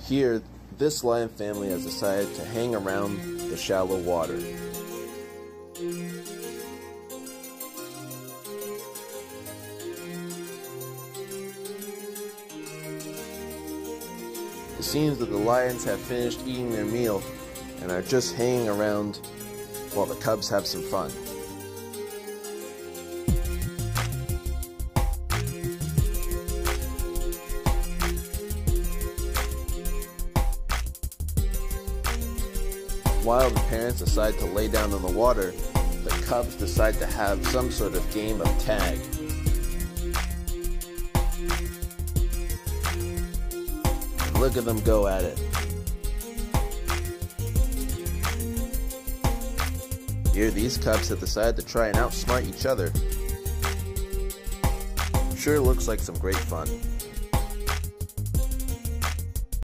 Here, this lion family has decided to hang around the shallow water. It seems that the lions have finished eating their meal and are just hanging around while the cubs have some fun. While the parents decide to lay down in the water, the cubs decide to have some sort of game of tag. Look at them go at it. Here, these cubs have decided to try and outsmart each other. Sure looks like some great fun.